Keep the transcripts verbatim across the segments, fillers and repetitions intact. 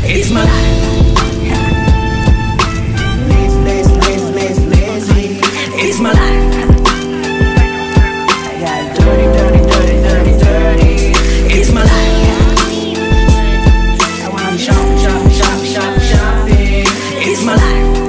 It's my life. It's my life. I got dirty, dirty, dirty, dirty, dirty. It's my life. I wanna shop, shop, shop, shop, shopping. It's my life.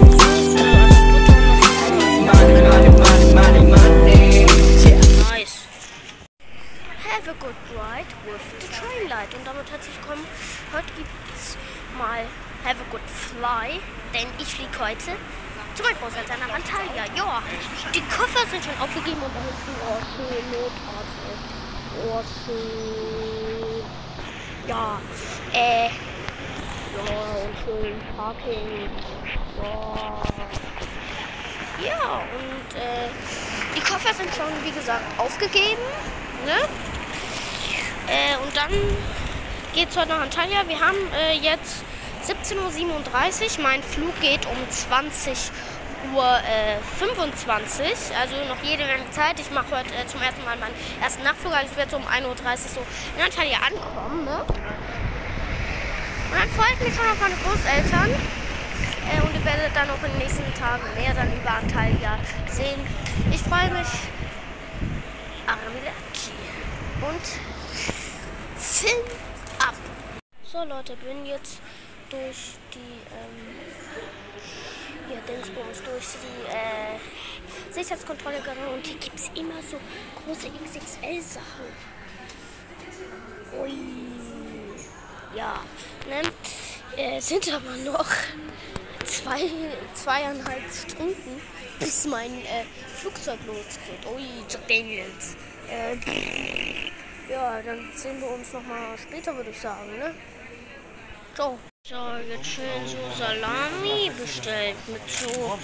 Money, money, money, money, money. Yeah. Nice. Have a good ride with the train light. Und damit herzlich willkommen. Heute gibt's mal Have a good fly, denn ich fliege heute zu meinen Großeltern nach Antalya. Ja, die Koffer sind schon aufgegeben und da hinten, oh schön, Notarzt, oh schön. Ja, äh, ja, und schön Parking. Ja. Ja, und äh, die Koffer sind schon, wie gesagt, aufgegeben, ne? Äh, und dann geht's heute nach Antalya. Wir haben äh, jetzt siebzehn Uhr siebenunddreißig. Mein Flug geht um zwanzig Uhr fünfundzwanzig. Also noch jede Menge Zeit. Ich mache heute äh, zum ersten Mal meinen ersten Nachtflug. Also ich werde so um ein Uhr dreißig so in Antalya ankommen, ne? Und dann freue ich mich schon auf meine Großeltern. Äh, und ihr werdet dann auch in den nächsten Tagen mehr dann über Antalya sehen. Ich freue mich. Arrivederci. Und Film ab. So Leute, bin jetzt durch die ähm, hier Dingsbums, durch die äh, Sicherheitskontrolle gegangen und hier gibt es immer so große X X L-Sachen. Ui. Ja, ne? Äh, sind aber noch zwei, zweieinhalb Stunden, bis mein äh, Flugzeug losgeht. Ui, Jack Daniels. Äh, ja, dann sehen wir uns nochmal später, würde ich sagen, ne? So. So, jetzt schön so Salami bestellt mit so,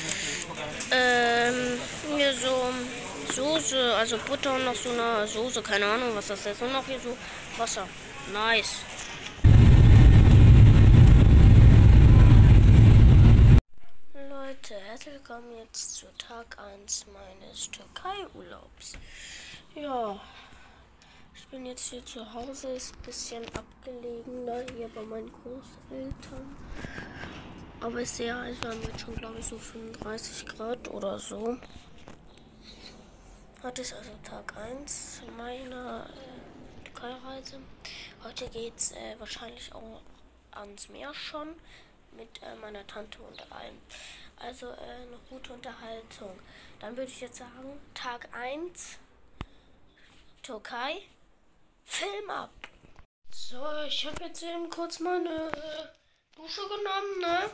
ähm, hier so Soße, also Butter und noch so eine Soße, keine Ahnung, was das ist. Und noch hier so Wasser. Nice. Leute, herzlich willkommen jetzt zu Tag eins meines Türkei-Urlaubs. Ja. Ich bin jetzt hier zu Hause, ist ein bisschen abgelegener hier bei meinen Großeltern. Aber ist sehr heiß, wir haben jetzt schon glaube ich so fünfunddreißig Grad oder so. Heute ist also Tag eins meiner äh, Türkei-Reise. Heute geht es äh, wahrscheinlich auch ans Meer schon mit äh, meiner Tante und allem. Also äh, eine gute Unterhaltung. Dann würde ich jetzt sagen, Tag eins Türkei. Film ab. So, ich habe jetzt eben kurz mal eine äh, Dusche genommen, ne?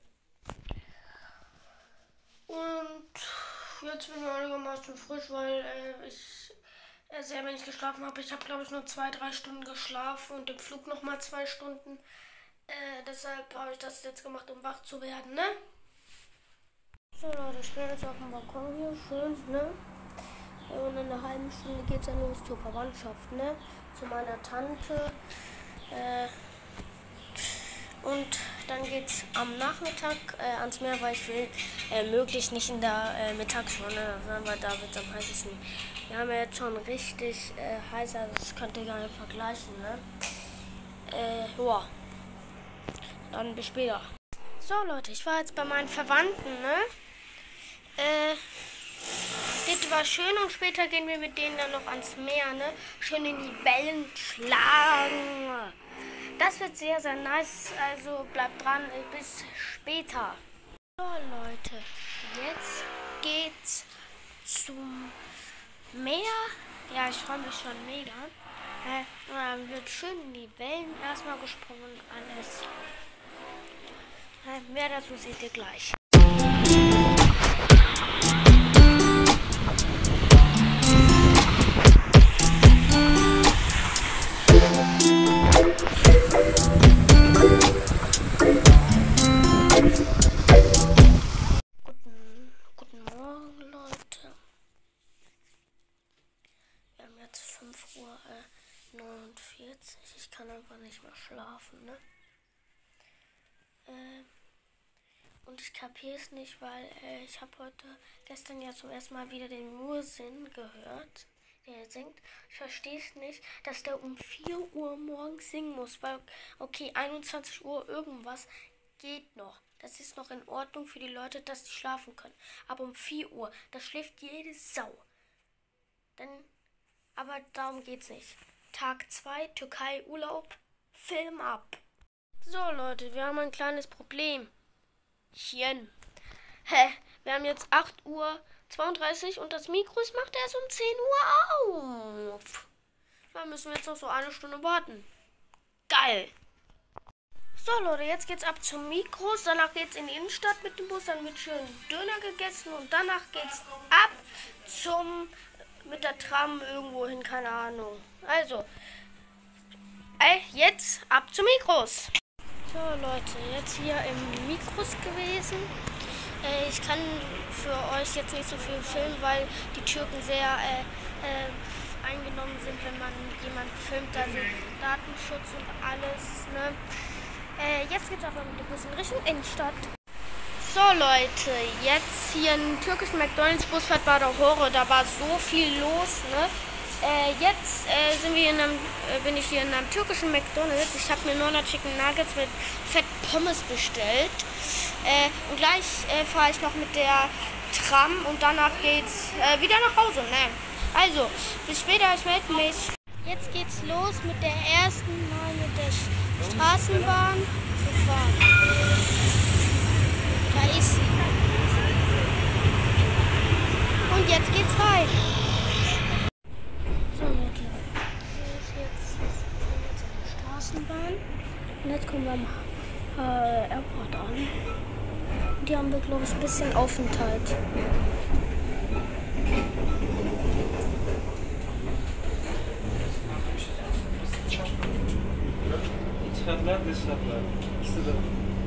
Und jetzt bin ich einigermaßen frisch, weil äh, ich äh, sehr wenig geschlafen habe. Ich habe, glaube ich, nur zwei, drei Stunden geschlafen und im Flug nochmal zwei Stunden. Äh, deshalb habe ich das jetzt gemacht, um wach zu werden, ne? So, Leute, ich bin jetzt auf dem Balkon hier, schön, ne? Und in einer halben Stunde geht es dann los zur Verwandtschaft, ne? Zu meiner Tante. Äh, und dann geht es am Nachmittag äh, ans Meer, weil ich will äh, möglichst nicht in der äh, Mittagssonne, weil da wird es am heißesten. Wir haben ja jetzt schon richtig äh, heiß, also das könnt ihr gar nicht vergleichen, ne? Äh, ja. Dann bis später. So Leute, ich war jetzt bei meinen Verwandten, ne? Äh... Das war schön und später gehen wir mit denen dann noch ans Meer, ne? Schön in die Wellen schlagen. Das wird sehr, sehr nice, also bleibt dran, bis später. So Leute, jetzt geht's zum Meer. Ja, ich freue mich schon mega. Äh, dann wird schön in die Wellen erstmal gesprungen, alles. Äh, mehr dazu seht ihr gleich. fünf Uhr neunundvierzig. Ich kann einfach nicht mehr schlafen, ne? Äh, und ich kapiere es nicht, weil äh, ich habe heute gestern ja zum ersten Mal wieder den Muezzin gehört. der singt. Ich verstehe es nicht, dass der um vier Uhr morgens singen muss. Weil, okay, einundzwanzig Uhr irgendwas geht noch. Das ist noch in Ordnung für die Leute, dass die schlafen können. Aber um vier Uhr, da schläft jede Sau. Dann, aber darum geht's nicht. Tag zwei, Türkei, Urlaub, Film ab. So Leute, wir haben ein kleines Problem. Chen. Hä? Wir haben jetzt acht Uhr zweiunddreißig und das Mikro macht erst um zehn Uhr auf. Da müssen wir jetzt noch so eine Stunde warten. Geil. So Leute, jetzt geht's ab zum Mikros, danach geht's in die Innenstadt mit dem Bus, dann wird schön Döner gegessen und danach geht's ab zum, mit der Tram irgendwo hin, keine Ahnung. Also, äh, jetzt ab zum Mikros. So Leute, jetzt hier im Mikros gewesen. Äh, ich kann für euch jetzt nicht so viel filmen, weil die Türken sehr äh, äh, eingenommen sind, wenn man jemanden filmt, also Datenschutz und alles, ne? Äh, jetzt geht's aber mit dem Bus in Richtung Innenstadt. So Leute, jetzt hier in türkischen McDonalds-Busfahrt war der Horror, da war so viel los, ne? Äh, jetzt äh, sind wir in einem, äh, bin ich hier in einem türkischen McDonalds. Ich habe mir nur noch Chicken Nuggets mit Fett Pommes bestellt. Äh, und gleich äh, fahre ich noch mit der Tram und danach geht's äh, wieder nach Hause, ne? Also, bis später, ich melde mich. Jetzt geht's los mit der ersten Mal mit der Straßenbahn zu fahren. Da ist sie. Und jetzt geht's rein. So Leute, jetzt sind wir jetzt in der Straßenbahn. Und jetzt kommen wir am äh, Airport an. Und hier haben wir, glaube ich, ein bisschen Aufenthalt. İçerler dışarılar. İkisi de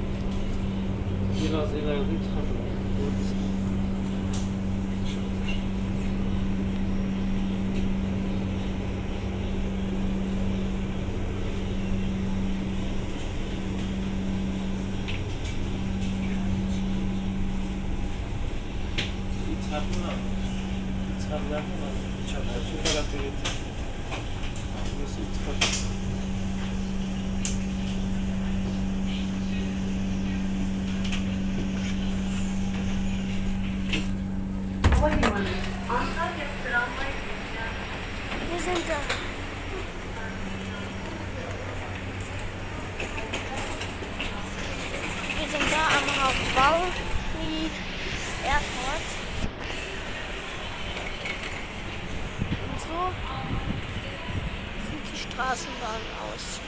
biraz ileride çıkardılar. İçerler mi? İçerler mi var? İçerler. Şu tarafa getir. Burası İçerler. Wir sind da. Wir sind da am Hawaii Airport. Und so sieht die Straßenbahn aus.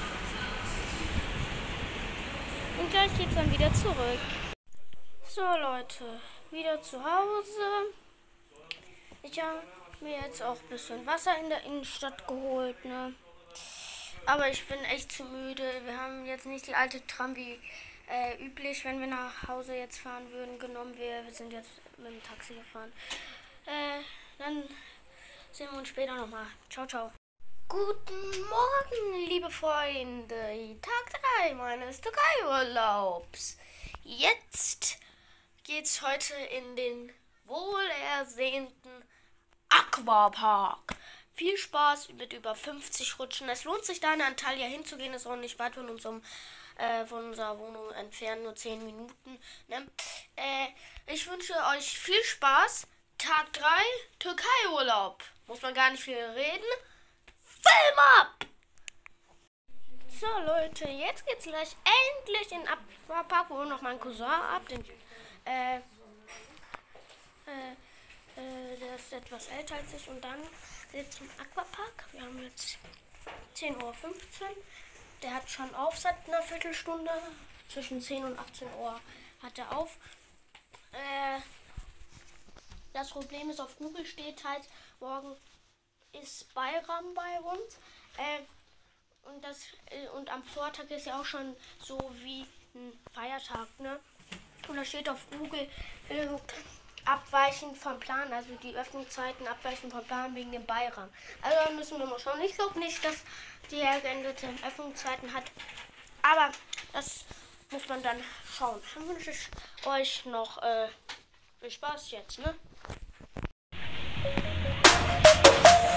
Und gleich geht's dann wieder zurück. So Leute, wieder zu Hause. Ich habe mir jetzt auch ein bisschen Wasser in der Innenstadt geholt, ne? Aber ich bin echt zu müde. Wir haben jetzt nicht die alte Tram wie äh, üblich, wenn wir nach Hause jetzt fahren würden, genommen. Wir, wir sind jetzt mit dem Taxi gefahren. Äh, dann sehen wir uns später nochmal. Ciao, ciao. Guten Morgen, liebe Freunde. Tag drei meines Türkei-Urlaubs. Jetzt geht's heute in den wohlersehnten Aquapark. Viel Spaß mit über fünfzig Rutschen. Es lohnt sich da in Antalya hinzugehen. Es ist auch nicht weit von, unserem, äh, von unserer Wohnung entfernt, nur zehn Minuten. Ne? Äh, ich wünsche euch viel Spaß. Tag drei, Türkei-Urlaub. Muss man gar nicht viel reden. Film ab! So Leute, jetzt geht's gleich endlich in den Aquapark. Wo noch mein Cousin ab. Den, äh, äh, äh, der ist etwas älter als ich. Und dann jetzt zum Aquapark. Wir haben jetzt zehn Uhr fünfzehn. Der hat schon auf seit einer Viertelstunde. Zwischen zehn und achtzehn Uhr hat er auf. Äh, das Problem ist, auf Google steht halt, morgen ist Bayram bei uns. Äh, und, das, äh, und am Vortag ist ja auch schon so wie ein Feiertag, ne? Und da steht auf Google äh, abweichend vom Plan, also die Öffnungszeiten abweichen vom Plan wegen dem Bayram. Also da müssen wir mal schauen. Ich glaube nicht, dass die geänderte Öffnungszeiten hat, aber das muss man dann schauen. Dann wünsche ich euch noch äh, viel Spaß jetzt, ne?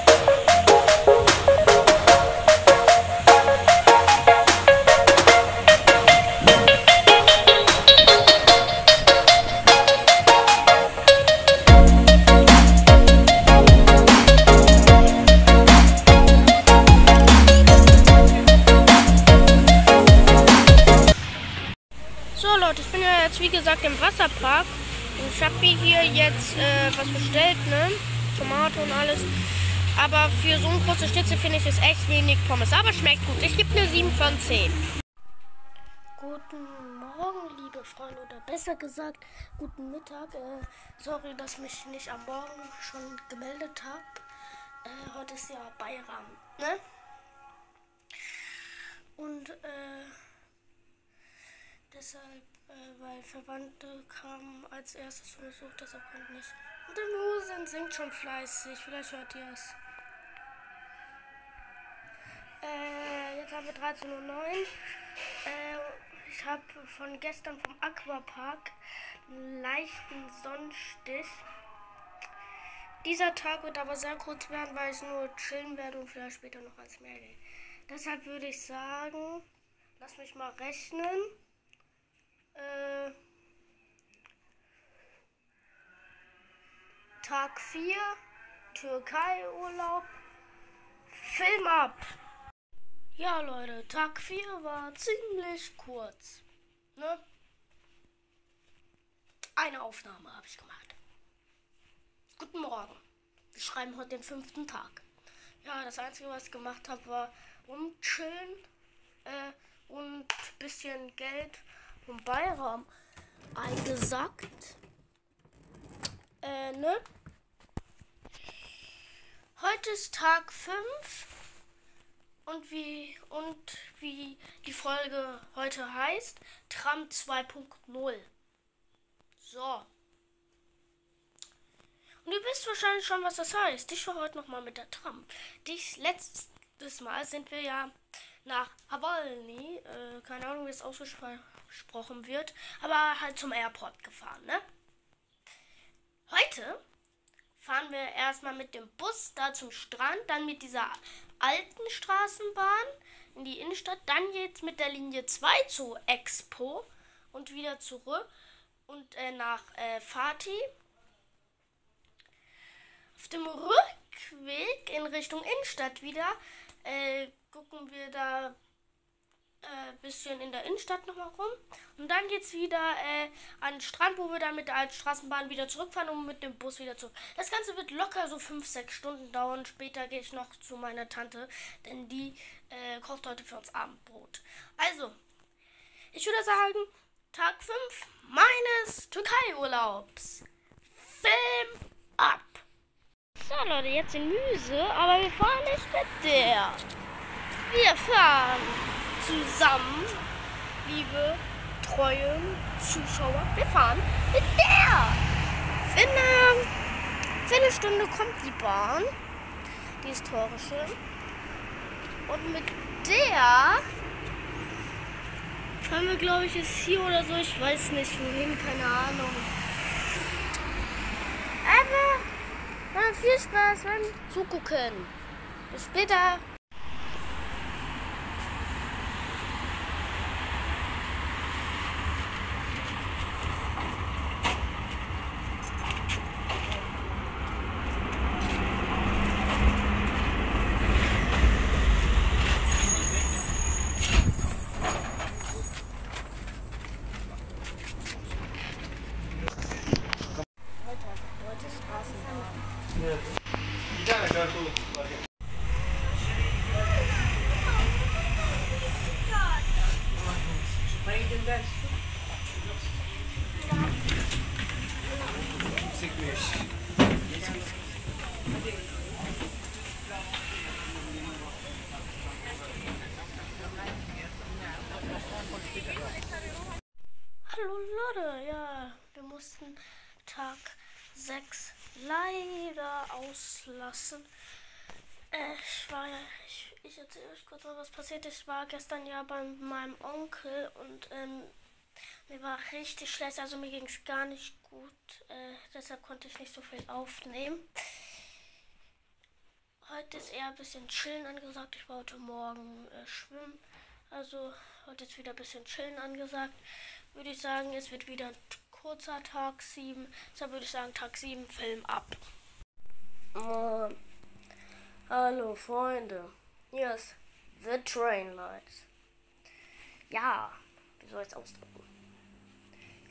So Leute, ich bin ja jetzt wie gesagt im Wasserpark und ich habe mir hier jetzt äh, was bestellt, ne? Tomate und alles. Aber für so eine große Schnitzel finde ich es echt wenig Pommes. Aber schmeckt gut. Ich gebe eine sieben von zehn. Guten Morgen, liebe Freunde, oder besser gesagt, guten Mittag. Äh, sorry, dass ich mich nicht am Morgen schon gemeldet habe. Äh, heute ist ja Bayram, ne? Und äh, deshalb, äh, weil Verwandte kamen als erstes und besucht, deshalb konnte nicht. Und der Musen singt schon fleißig, vielleicht hört ihr es. Äh, jetzt haben wir dreizehn Uhr neun. Äh, ich habe von gestern vom Aquapark einen leichten Sonnenstich. Dieser Tag wird aber sehr kurz werden, weil ich nur chillen werde und vielleicht später noch ans Meer gehe. Deshalb würde ich sagen, lass mich mal rechnen. Äh, Tag vier, Türkei-Urlaub, Film ab. Ja Leute, Tag vier war ziemlich kurz, ne? Eine Aufnahme habe ich gemacht. Guten Morgen, wir schreiben heute den fünften Tag. Ja, das Einzige, was ich gemacht habe, war rumchillen äh, und ein bisschen Geld vom Bayram eingesackt. Äh, ne? Heute ist Tag fünf und wie, und wie die Folge heute heißt, Tram zwei Punkt null. So. Und ihr wisst wahrscheinlich schon, was das heißt. Ich war heute nochmal mit der Tram. Dies letztes Mal sind wir ja nach Havalny, äh, keine Ahnung, wie es ausgesprochen wird, aber halt zum Airport gefahren, ne? Heute fahren wir erstmal mit dem Bus da zum Strand, dann mit dieser alten Straßenbahn in die Innenstadt, dann geht's mit der Linie zwei zu Expo und wieder zurück und äh, nach äh, Fatih. Auf dem Rückweg in Richtung Innenstadt wieder äh, gucken wir da ein äh, bisschen in der Innenstadt nochmal rum. Und dann geht es wieder äh, an den Strand, wo wir dann mit der alten Straßenbahn wieder zurückfahren und mit dem Bus wieder zurück. Das Ganze wird locker so fünf, sechs Stunden dauern. Später gehe ich noch zu meiner Tante, denn die äh, kocht heute für uns Abendbrot. Also, ich würde sagen, Tag fünf meines Türkei-Urlaubs. Film ab! So Leute, jetzt in Müse, aber wir fahren nicht mit der. Wir fahren zusammen, liebe treue Zuschauer. Wir fahren mit der. In einer Viertelstunde kommt die Bahn, die historische. Und mit der fahren wir, glaube ich, ist hier oder so. Ich weiß nicht wohin, keine Ahnung. Aber dann viel Spaß beim Zugucken. Bis später. Hallo Leute, ja, wir mussten Tag sechs leider auslassen. Äh, ich war ja, ich, ich erzähle euch kurz mal, was passiert ist. Ich war gestern ja bei meinem Onkel und ähm, mir war richtig schlecht, also mir ging es gar nicht gut. Äh, deshalb konnte ich nicht so viel aufnehmen. Heute ist eher ein bisschen chillen angesagt. Ich war heute Morgen äh, schwimmen. Also heute ist wieder ein bisschen chillen angesagt. Würde ich sagen, es wird wieder ein kurzer Tag sieben. Deshalb würde ich sagen, Tag sieben, Film ab. Uh, hallo Freunde. Hier ist The Train Lights. Ja, wie soll ich es ausdrücken?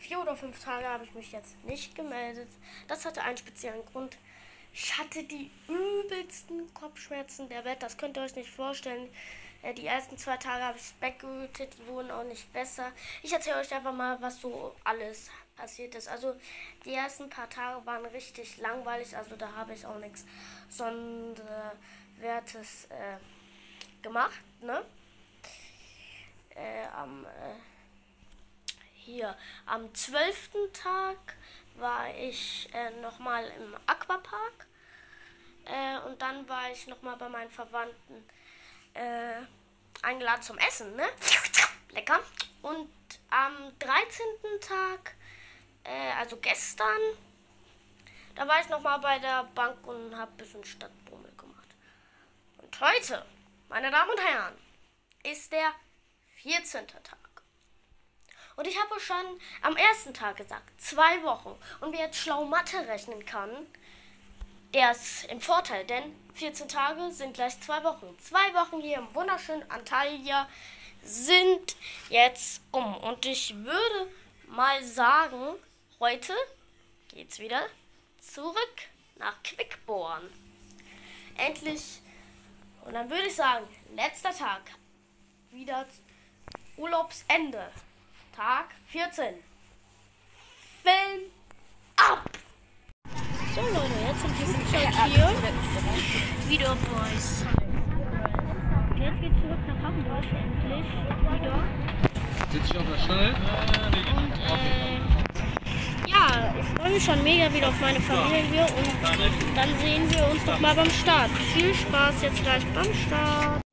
vier oder fünf Tage habe ich mich jetzt nicht gemeldet. Das hatte einen speziellen Grund. Ich hatte die übelsten Kopfschmerzen der Welt. Das könnt ihr euch nicht vorstellen. Die ersten zwei Tage habe ich das Bett gehütet. Die wurden auch nicht besser. Ich erzähle euch einfach mal, was so alles passiert ist. Also die ersten paar Tage waren richtig langweilig. Also da habe ich auch nichts Sonderwertes äh, gemacht. Ne? Äh, am... Äh, Hier, am zwölften Tag war ich äh, nochmal im Aquapark äh, und dann war ich nochmal bei meinen Verwandten äh, eingeladen zum Essen, ne? Lecker. Und am dreizehnten Tag, äh, also gestern, da war ich nochmal bei der Bank und habe ein bisschen Stadtbummel gemacht. Und heute, meine Damen und Herren, ist der vierzehnte Tag. Und ich habe schon am ersten Tag gesagt, zwei Wochen. Und wer jetzt schlau Mathe rechnen kann, der ist im Vorteil, denn vierzehn Tage sind gleich zwei Wochen. Zwei Wochen hier im wunderschönen Antalya sind jetzt um. Und ich würde mal sagen, heute geht's wieder zurück nach Quickborn. Endlich. Und dann würde ich sagen, letzter Tag, wieder Urlaubsende. Tag vierzehn. Film ab! So Leute, jetzt sind wir schon hier. Wieder Boys. Jetzt geht's zurück nach Hamburg endlich. Wieder. Sitzt du auf der Stelle? Und äh, ja, ich freue mich schon mega wieder auf meine Familie und dann sehen wir uns noch mal beim Start. Viel Spaß jetzt gleich beim Start.